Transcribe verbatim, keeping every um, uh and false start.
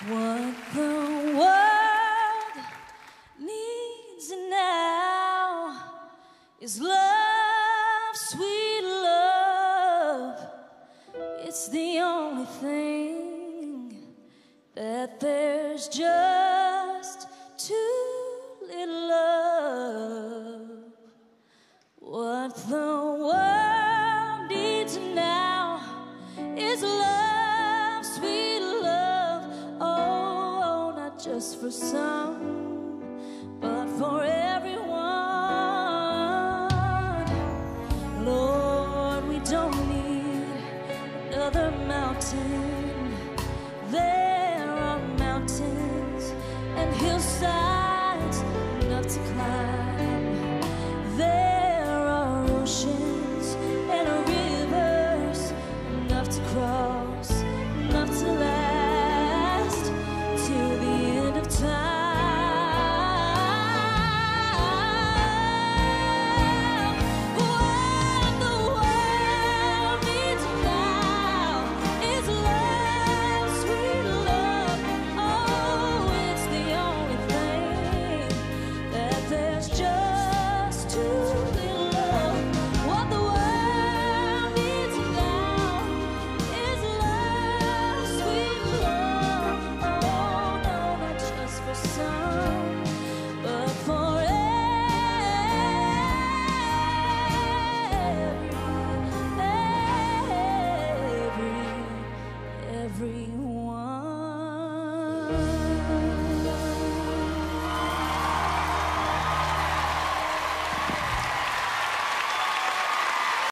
What the world needs now is love, sweet love. It's the only thing that there's just too little of. What the world needs now is love, sweet love. Oh, not just for some,